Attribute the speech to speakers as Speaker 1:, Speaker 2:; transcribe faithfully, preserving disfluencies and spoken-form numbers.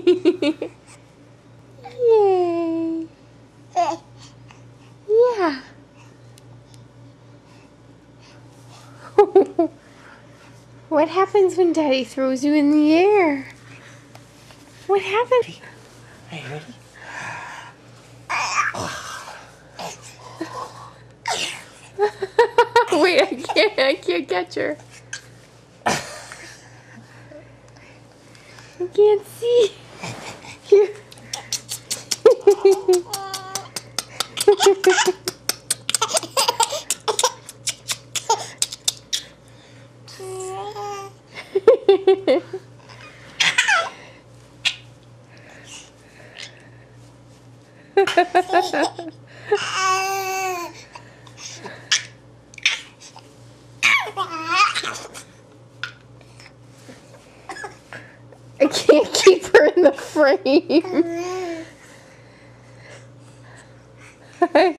Speaker 1: Yay. Yeah. What happens when Daddy throws you in the air? What happens?
Speaker 2: Are you ready?
Speaker 1: Wait, I can't, I can't catch her. I can't see. Here. I can't keep her in the frame.